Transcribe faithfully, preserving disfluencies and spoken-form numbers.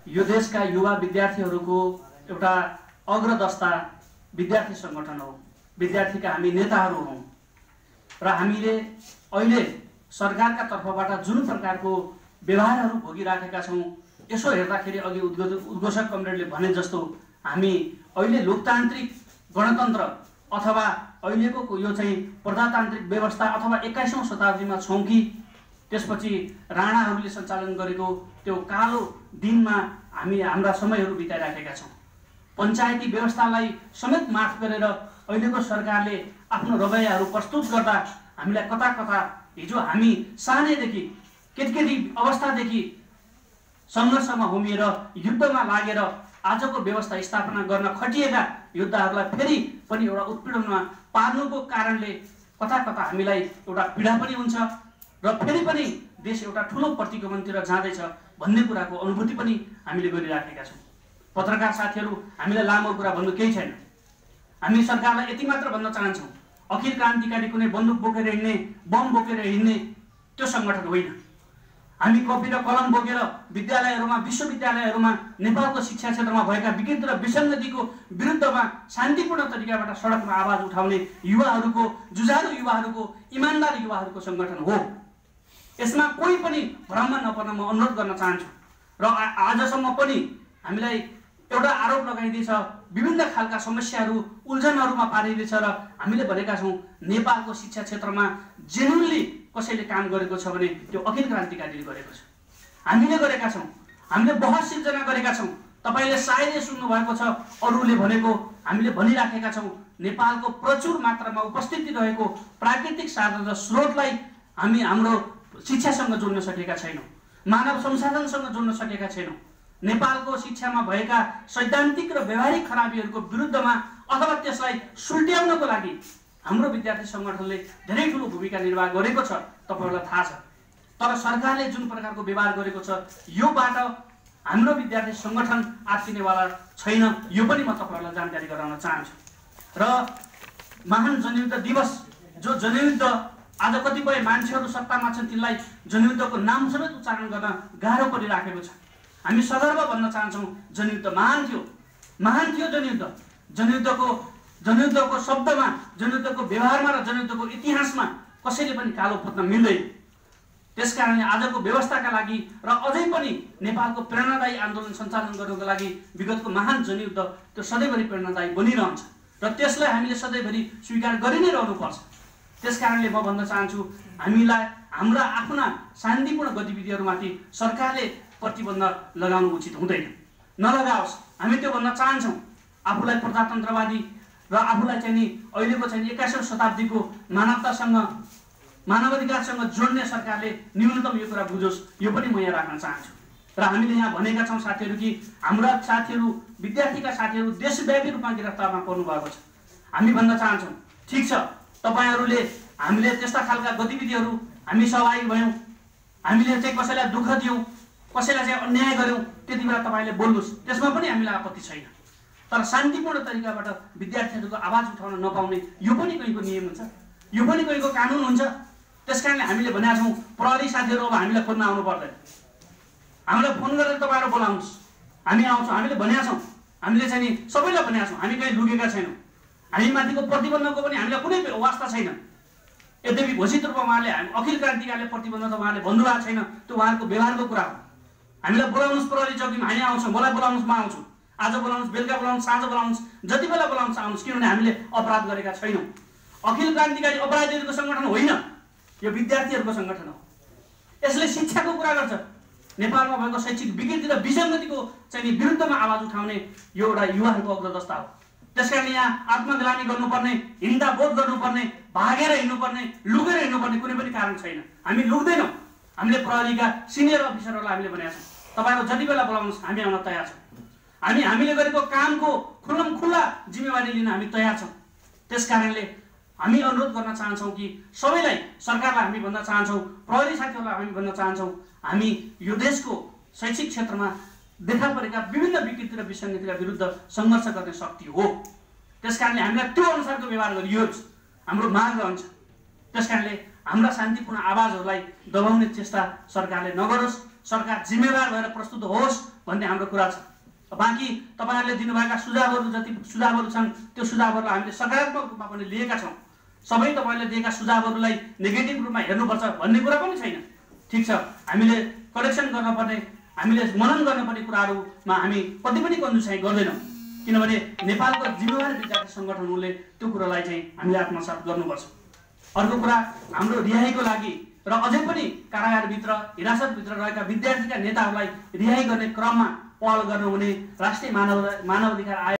यो देशका युवा विद्यार्थीहरूको एउटा अग्रदस्ता विद्यार्थी सङ्गठन हो। विद्यार्थीका हामी नेताहरू हौँ र हामीले अहिले सरकारका तर्फबाट जुन प्रकारको व्यवहारहरू भोगिराखेका छौँ, यसो हेर्दाखेरि अघि उद्घोषक कमरेडले भने जस्तो हामी अहिले लोकतान्त्रिक गणतन्त्र अथवा अहिलेको यो चाहिँ प्रजातान्त्रिक व्यवस्था अथवा एक्काइसौँ शताब्दीमा छौँ कि त्यसपछि राणाहरूले सञ्चालन गरेको त्यो कालो दिनमा हामी हाम्रा समयहरू बिताइराखेका छौँ। पञ्चायती व्यवस्थालाई समेत माफ गरेर अहिलेको सरकारले आफ्नो रवैयाहरू प्रस्तुत गर्दा हामीलाई कता कता हिजो हामी सानैदेखि केटकेटी अवस्थादेखि सङ्घर्षमा होमिएर युद्धमा लागेर आजको व्यवस्था स्थापना गर्न खटिएका योद्धाहरूलाई फेरि पनि एउटा उत्पीडनमा पार्नुको कारणले कता कता हामीलाई एउटा पीडा पनि हुन्छ र फेरि पनि देश एउटा ठुलो प्रतिगमनतिर जाँदैछ भन्ने कुराको अनुभूति पनि हामीले गरिराखेका छौँ। पत्रकार साथीहरू, हामीलाई लामो कुरा भन्नु केही छैन। हामी सरकारलाई यति मात्र भन्न चाहन्छौँ, अखिल क्रान्तिकारी कुनै बन्दुक बोकेर हिँड्ने, बम बोकेर हिँड्ने त्यो सङ्गठन होइन। हामी कपी र कलम बोकेर विद्यालयहरूमा, विश्वविद्यालयहरूमा नेपालको शिक्षा क्षेत्रमा भएका विकृति र विसङ्गतिको विरुद्धमा शान्तिपूर्ण तरिकाबाट सडकमा आवाज उठाउने युवाहरूको, जुझारु युवाहरूको, इमान्दार युवाहरूको सङ्गठन हो। यसमा कोही पनि भ्रममा नपर्न म अनुरोध गर्न चाहन्छु। र आजसम्म पनि हामीलाई एउटा आरोप लगाइदिएछ, विभिन्न खालका समस्याहरू उल्झनहरूमा पारिदिएछ र हामीले भनेका छौँ नेपालको शिक्षा क्षेत्रमा जेन्युनली कसैले काम गरेको छ भने त्यो अखिल क्रान्तिकारीले गरेको छ। हामीले गरेका छौँ, हामीले बहस सिर्जना गरेका छौँ। तपाईँले सायदै सुन्नुभएको छ, अरूले भनेको हामीले भनिराखेका छौँ। नेपालको प्रचुर मात्रामा उपस्थिति रहेको प्राकृतिक साधन र स्रोतलाई हामी हाम्रो शिक्षासँग जोड्न सकेका छैनौँ, मानव संसाधनसँग जोड्न सकेका छैनौँ। नेपालको शिक्षामा भएका सैद्धान्तिक र व्यवहारिक खराबीहरूको विरुद्धमा अथवा त्यसलाई सुल्ट्याउनको लागि हाम्रो विद्यार्थी सङ्गठनले धेरै ठुलो भूमिका निर्वाह गरेको छ, तपाईँहरूलाई थाहा छ। तर सरकारले जुन प्रकारको व्यवहार गरेको छ, योबाट हाम्रो विद्यार्थी सङ्गठन आत्तिनेवाला छैन, यो पनि म तपाईँहरूलाई जानकारी गराउन चाहन्छु। र महान जनयुद्ध दिवस, जो जनयुद्ध आज कतिपय मान्छेहरू सत्तामा छन्, तिनलाई जनयुद्धको नाम समेत उच्चारण गर्न गाह्रो परिराखेको छ। हामी सगर्व भन्न चाहन्छौँ, जनयुद्ध महान थियो, महान थियो जनयुद्ध। जनयुद्धको जनयुद्धको शब्दमा, जनयुद्धको व्यवहारमा र जनयुद्धको इतिहासमा कसैले पनि कालो खोज्न मिल्दैन। त्यसकारणले आजको व्यवस्थाका लागि र अझै पनि नेपालको प्रेरणादायी आन्दोलन सञ्चालन गर्नको लागि विगतको महान जनयुद्ध त्यो सधैँभरि प्रेरणादायी बनिरहन्छ र त्यसलाई हामीले सधैँभरि स्वीकार गरि नै रहनुपर्छ। त्यसकारणले म भन्न चाहन्छु, हामीलाई हाम्रा आफ्ना शान्तिपूर्ण गतिविधिहरूमाथि सरकारले प्रतिबन्ध लगाउनु उचित हुँदैन, नलगाओस्। हामी त्यो भन्न चाहन्छौँ। आफूलाई प्रजातन्त्रवादी र आफूलाई चाहिँ नि अहिलेको चाहिँ एक्काइसौँ शताब्दीको मानवतासँग, मानवाधिकारसँग जोड्ने सरकारले न्यूनतम यो कुरा बुझोस्, यो पनि म यहाँ राख्न चाहन्छु। र हामीले यहाँ भनेका छौँ साथीहरू कि हाम्रा साथीहरू, विद्यार्थीका साथीहरू देशव्यापी रूपमा गिरफ्तारमा पर्नु भएको छ। हामी भन्न चाहन्छौँ, ठिक छ, तपाईँहरूले हामीले त्यस्ता खालका गतिविधिहरू हामी सहभागी भयौँ, हामीले चाहिँ कसैलाई दुःख दियौँ, कसैलाई चाहिँ अन्याय गऱ्यौँ, त्यति बेला तपाईँले बोल्नुहोस्, त्यसमा पनि हामीलाई आपत्ति छैन। तर शान्तिपूर्ण तरिकाबाट विद्यार्थीहरूको आवाज उठाउन नपाउने यो पनि कहीँको नियम हुन्छ, यो पनि कहीँको कानुन हुन्छ। त्यसकारणले हामीले भनेका छौँ, प्रहरी साथीहरू अब हामीलाई खोज्न आउनु पर्दैन, हामीलाई फोन गरेर तपाईँहरू बोलाउनुहोस्, हामी आउँछौँ। हामीले भनेका छौँ, हामीले चाहिँ नि सबैलाई भनेका छौँ, हामी कहीँ लुकेका छैनौँ। हामी माथिको प्रतिबन्धको पनि हामीलाई कुनै वास्ता छैन। यद्यपि घोषित रूपमा उहाँले अखिल क्रान्तिकारीले प्रतिबन्ध त उहाँले भन्नुभएको छैन, त्यो उहाँहरूको व्यवहारको कुरा हो। हामीलाई बोलाउनुहोस्, प्रहरी चौकीमा हामी आउँछौँ, मलाई बोलाउनुहोस्, म आउँछु, आज बोलाउनुहोस्, बेलुका बोलाउनुहोस्, साँझ बोलाउनुहोस्, जति बेला बोलाउनुहोस् आउनुहोस्, किनभने हामीले अपराध गरेका छैनौँ। अखिल क्रान्तिकारी अपराधीहरूको सङ्गठन होइन, यो विद्यार्थीहरूको सङ्गठन हो। यसले शिक्षाको कुरा गर्छ, नेपालमा भएको शैक्षिक विकृति र विसङ्गतिको चाहिँ विरुद्धमा आवाज उठाउने यो एउटा युवाहरूको अग्रदस्ता हो। त्यसकारण यहाँ आत्मग्लानी गर्नुपर्ने, हिंसा बोध गर्नुपर्ने, भागेर हिँड्नुपर्ने, लुकेर हिँड्नुपर्ने कुनै पनि कारण छैन। हामी लुक्दैनौँ। हामीले प्रहरीका सिनियर अफिसरहरूलाई हामीले भनेका छौँ, तपाईँहरू जति बेला बोलाउनुहोस् हामी आउन तयार छौँ। हामी हामीले गरेको कामको खुल्लम खुल्ला जिम्मेवारी लिन हामी तयार छौँ। त्यसकारणले हामी अनुरोध गर्न चाहन्छौँ कि सबैलाई, सरकारलाई हामी भन्न चाहन्छौँ, प्रहरी साथीहरूलाई हामी भन्न चाहन्छौँ, हामी यो देशको शैक्षिक क्षेत्रमा देखा परेका विभिन्न विकृति र विसङ्गतिका विरुद्ध सङ्घर्ष गर्ने शक्ति हो। त्यसकारणले हामीलाई त्यो अनुसारको व्यवहार गरियोस्, हाम्रो माग रहन्छ। त्यसकारणले हाम्रा शान्तिपूर्ण आवाजहरूलाई दबाउने चेष्टा सरकारले नगरोस्। सरकार जिम्मेवार भएर प्रस्तुत होस् भन्ने हाम्रो कुरा छ। बाँकी तपाईँहरूले दिनुभएका सुझावहरू जति सुझावहरू छन् त्यो सुझावहरूलाई हामीले सकारात्मक रूपमा पनि लिएका छौँ। सबै तपाईँहरूले दिएका सुझावहरूलाई नेगेटिभ रूपमा हेर्नुपर्छ भन्ने कुरा पनि छैन। ठिक छ, हामीले करेक्सन गर्नुपर्ने, हामीले मनन गर्नुपर्ने कुराहरूमा हामी कति पनि कन्जुसाइ गर्दैनौँ, किनभने नेपालको जिम्मेवार विद्यार्थी सङ्गठनहरूले त्यो कुरालाई चाहिँ हामीले आत्मसात गर्नुपर्छ। अर्को कुरा, हाम्रो रिहाईको लागि र अझै पनि कारागारभित्र हिरासतभित्र रहेका विद्यार्थीका नेताहरूलाई रिहाई गर्ने क्रममा पहल गर्नुहुने राष्ट्रिय मानव मानवाधिकार आयोग